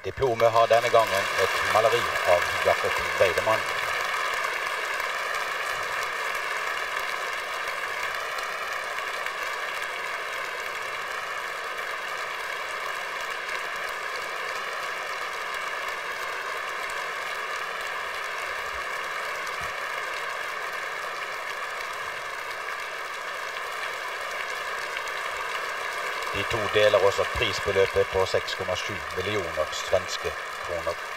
Diplomet har denne gangen et maleri av Jakob Weidemann. De to deler også prisbeløpet på 6,7 millioner svenske kroner.